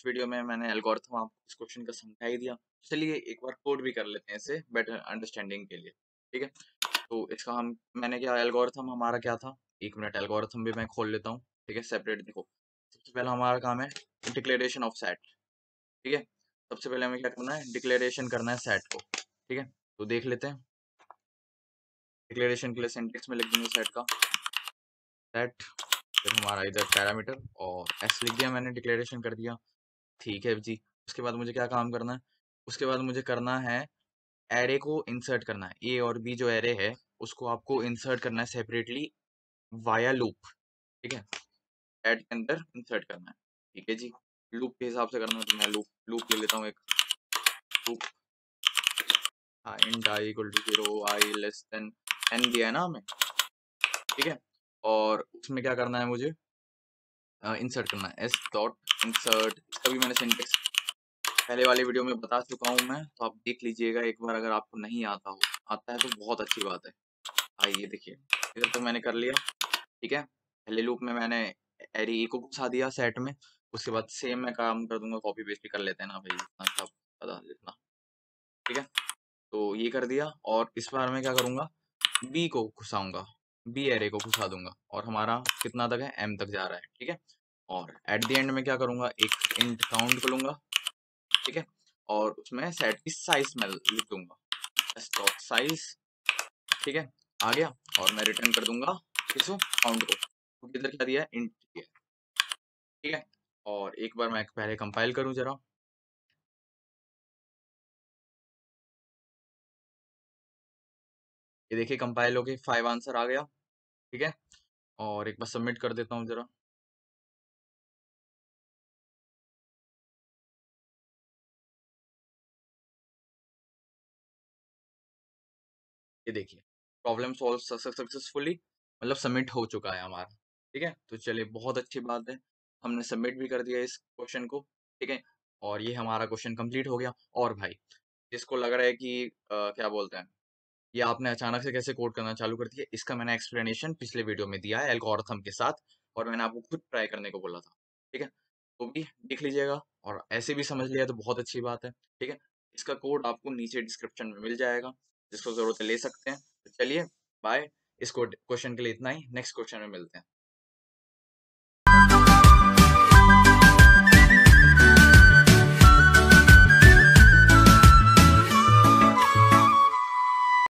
Video में मैंने algorithm आपको इस क्वेश्चन का समझा ही दिया। चलिए एक बार कोड भी कर लेते हैं इसे बेटर अंडरस्टैंडिंग के लिए। ठीक है, तो इसका हम मैंने क्या एल्गोरिथम हमारा क्या था, 1 मिनट एल्गोरिथम भी मैं खोल लेता हूँ। ठीक है, सेपरेट देखो। सबसे पहला हमारा काम है डिक्लेरेशन ऑफ सेट। ठीक है, सबसे पहले हमें क्या करना है, डिक्लेरेशन करना है सेट को। ठीक है, तो देख लेते हैं। डिक्लेरेशन के लिए सिंटेक्स में लिख देंगे सेट का, सेट फिर हमारा इधर पैरामीटर और एस लिख दिया मैंने, डिक्लेरेशन कर दिया। ठीक है जी, उसके बाद मुझे क्या काम करना है, उसके बाद मुझे करना है एरे को इंसर्ट करना है। ए और बी जो एरे है उसको आपको इंसर्ट करना है सेपरेटली वाया लूप। ठीक है, ऐड के अंदर इंसर्ट करना है। ठीक है जी, लूप के हिसाब से करना है तो मैं लूप लूप ले लेता हूँ एक loop. Int i equal to 0, i less than n दिया है ना हमें। ठीक है, और उसमें क्या करना है मुझे, इंसर्ट करना है एस डॉट इंसर्ट। इसका भी मैंने सिंटेक्स पहले वाली वीडियो में बता चुका हूँ मैं, तो आप देख लीजिएगा एक बार अगर आपको नहीं आता हो। आता है तो बहुत अच्छी बात है। आइए देखिए, इधर तक मैंने कर लिया। ठीक है, पहले लूप में मैंने एरे ए को घुसा दिया सेट में। उसके बाद सेम मैं काम कर दूंगा, कॉपी पेस्ट भी कर लेते हैं ना भाई, इतना सब पता लिखना। ठीक है, तो ये कर दिया और इस बार मैं क्या करूंगा, बी को घुसाऊंगा, बी एरे को घुसा दूंगा और हमारा कितना तक है, एम तक जा रहा है। ठीक है, और एट द एंड में क्या करूंगा, एक इंट काउंट कर लूंगा। ठीक है, और उसमें सेट की साइज में लिख दूंगा एस डॉट साइज। ठीक है, आ गया और मैं रिटर्न कर दूंगा किसको, काउंट को, क्योंकि इधर क्या दिया है, इंट दिया है। ठीक है, और एक बार मैं पहले कंपाइल करूं जरा। ये देखिए कंपाइल होके 5 आंसर आ गया। ठीक है, और एक बार सबमिट कर देता हूँ जरा। ये देखिए प्रॉब्लम सॉल्व सक्सेसफुली, मतलब सबमिट हो चुका है हमारा। ठीक है, तो चलिए बहुत अच्छी बात है, हमने सबमिट भी कर दिया इस क्वेश्चन को। ठीक है, और ये हमारा क्वेश्चन कंप्लीट हो गया। और भाई जिसको लग रहा है कि क्या बोलते हैं, ये आपने अचानक से कैसे कोड करना चालू कर दिया, इसका मैंने एक्सप्लेनेशन पिछले वीडियो में दिया है एल्गोरिथम के साथ, और मैंने आपको खुद ट्राई करने को बोला था। ठीक है, तो भी देख लीजिएगा, और ऐसे भी समझ लिया तो बहुत अच्छी बात है। ठीक है, इसका कोड आपको नीचे डिस्क्रिप्शन में मिल जाएगा, जिसको जरूरत है ले सकते हैं। तो चलिए बाय, इस क्वेश्चन के लिए इतना ही, नेक्स्ट क्वेश्चन में मिलते हैं।